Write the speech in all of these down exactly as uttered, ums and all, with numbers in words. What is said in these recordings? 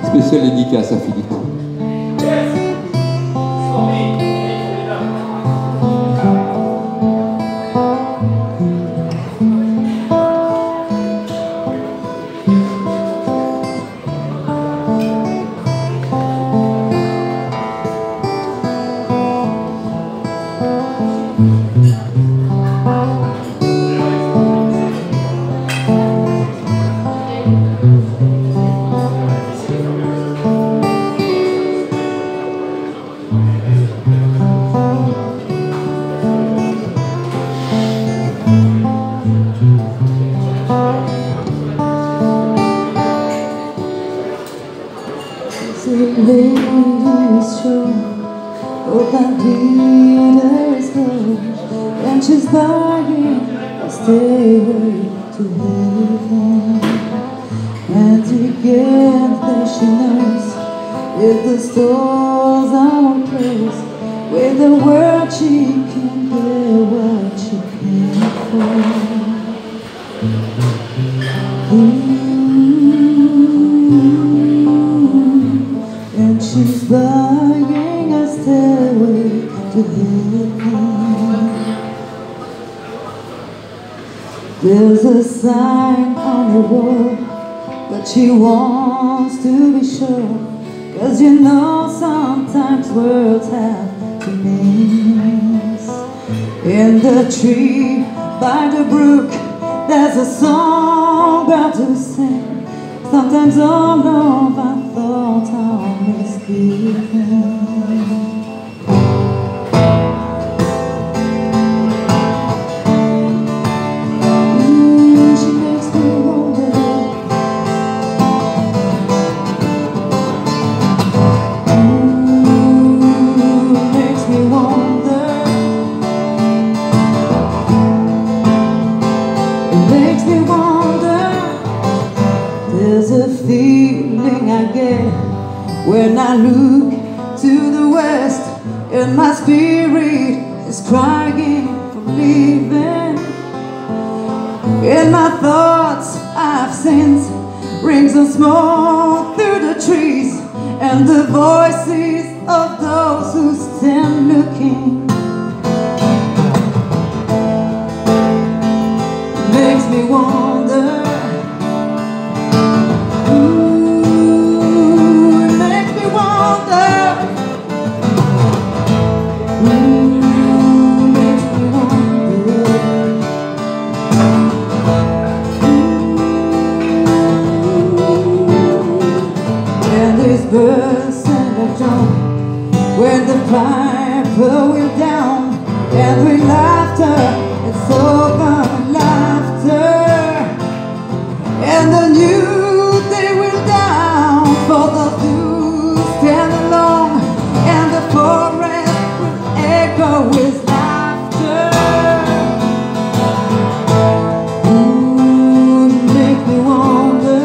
Spéciale dédicace à Philippe. And she's begging a stairway to heaven. And again that she knows if the stars are one place, with the word she can get what she came for. And she's begging a stairway to heaven. There's a sign on the wall, but she wants to be sure, 'cause you know sometimes words have two meanings. In the tree by the brook, there's a song about to sing. Sometimes all of our thoughts are misgiven. There's a feeling I get when I look to the west, and my spirit is crying for leaving. In my thoughts I've seen rings of smoke through the trees, and the voices of those who stand looking. Makes me wonder. Birds and a drum, when the piper went down, and with laughter, it's over laughter, and the new they went down for those who stand alone, and the forest will echo with laughter. Ooh, make me wonder.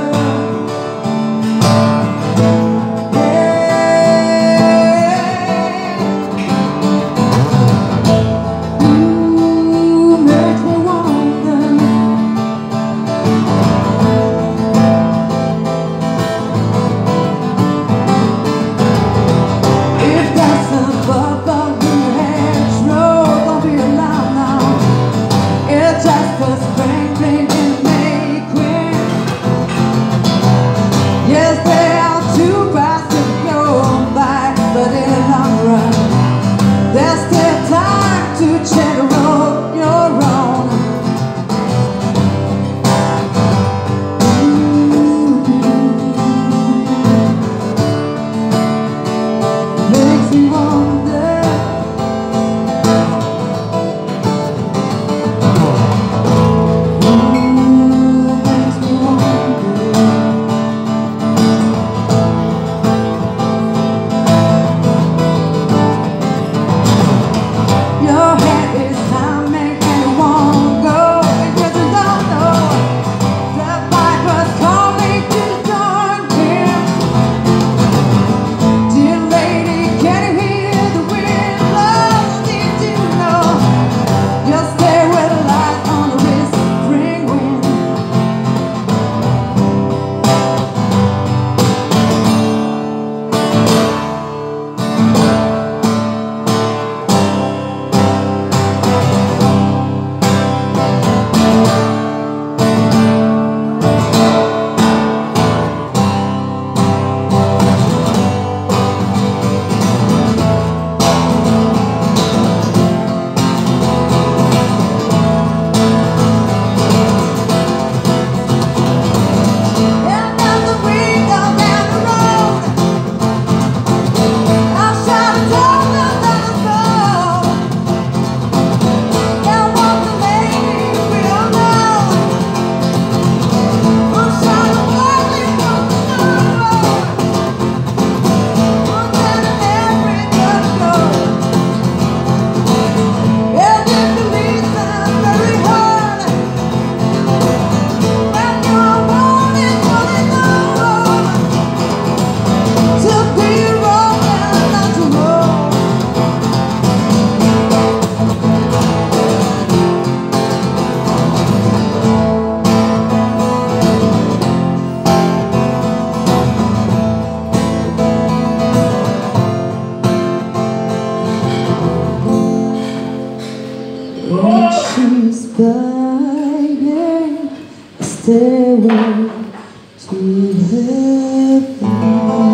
stairway to heaven.